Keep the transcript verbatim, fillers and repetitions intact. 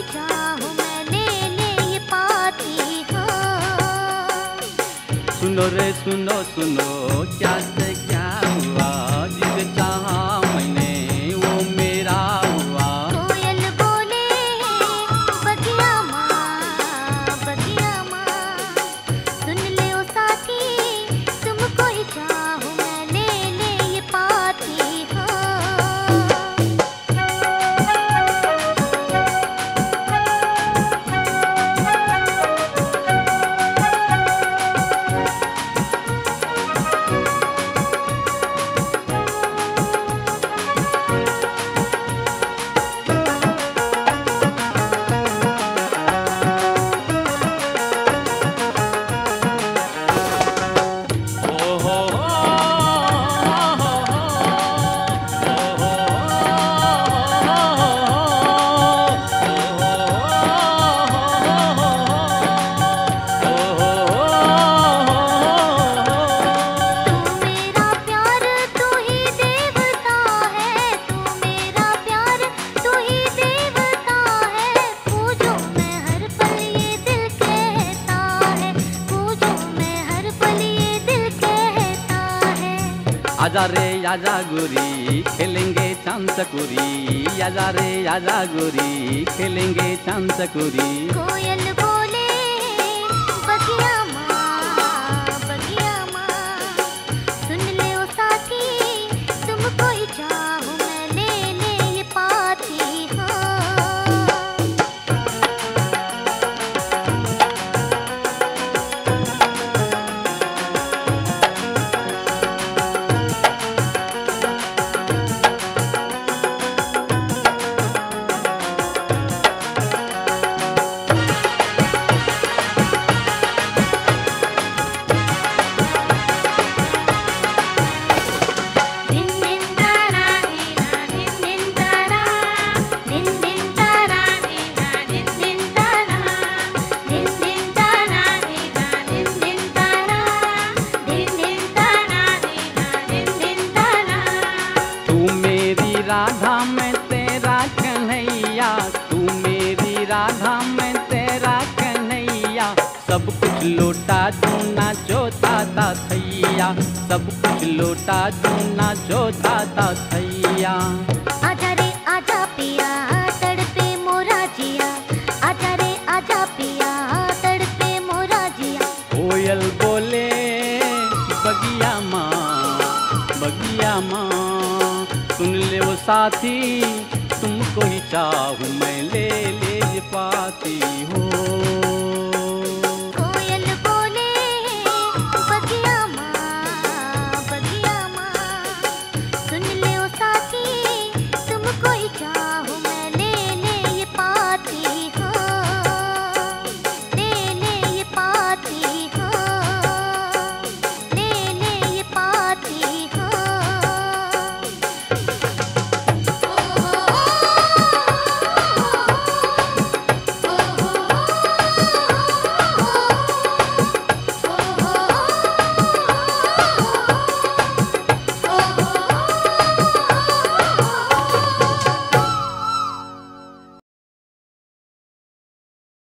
चाहूं मैं ले ले ये पाती। हाँ सुनो रे सुनो सुनो क्या से क्या हुआ, जिसे चाहा मैंने वो मेरा हुआ। कोयल बोले बगिया माँ बगिया माँ, सुन ले ओ साथी तुमको ही चाहूं मैं ले ले ये पाती। हाँ आजा रे आजा गोरी खेलेंगे चांद चकोरी, आजा रे आजा गोरी खेलेंगे चांद चकोरी। कोयल बोले बगिया माँ बगिया माँ, सुन ले ओ साथी तुमको ही चाहूं मैं ले ले ये पाती। हाँ राधा मैं तेरा कन्हैया, तू मेरी राधा मैं तेरा कन्हैया। सब कुछ लौटा दूना जोता था थैया, सब कुछ लौटा दूना जोता था थैया। आजा रे आजा पिया तड़पे मोरा जिया, आजा रे आजा पिया तड़पे मोरा जिया। कोयल बोले बगिया माँ बगिया माँ, सुन ले वो साथी तुमको ही चाहूं मैं ले